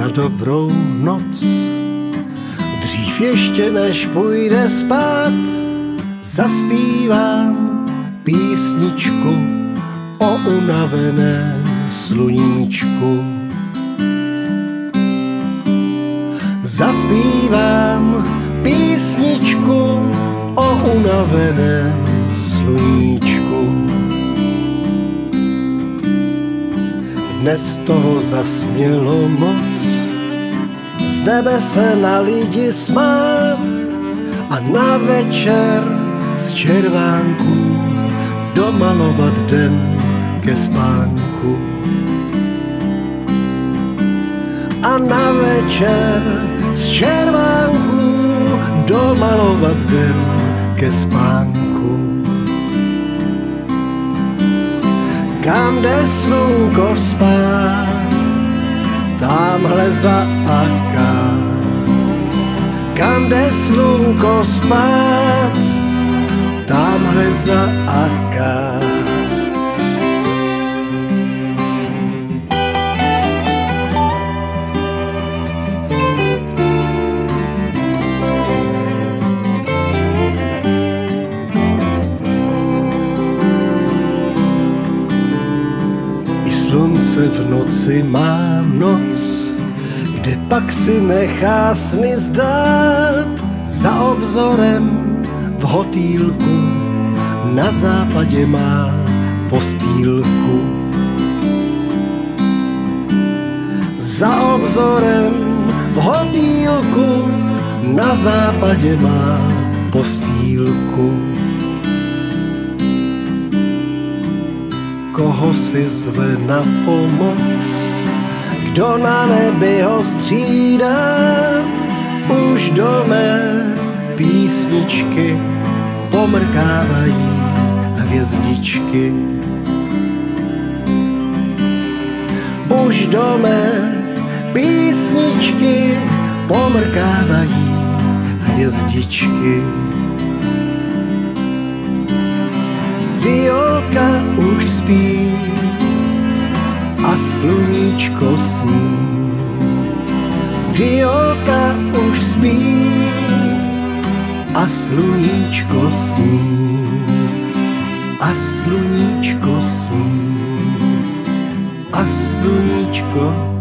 na dobrou noc. Dřív ještě než půjde spát, zaspívám písničku o unaveném sluníčku. Zaspívám písničku o unaveném sluníčku. Dnes toho zasmělo moc, z nebe se na lidi smát a na večer z červánků domalovat den ke spánku. A na večer z červánků domalovat den ke spánku. Kam jde slunko spát, támhle za akát. Kam jde slunko spát, támhle za akát. Slunce v noci má noc, kde pak si nechá sny zdát. Za obzorem v hotýlku na západě má postýlku. Za obzorem v hotýlku na západě má postýlku. Koho si zve na pomoc, kdo na nebi ho střídá, už do mé písničky pomrkávají hvězdičky. Už do mé písničky pomrkávají hvězdičky. Violka už spí a sluníčko sní. Violka už spí a sluníčko sní. A sluníčko sní. A sluníčko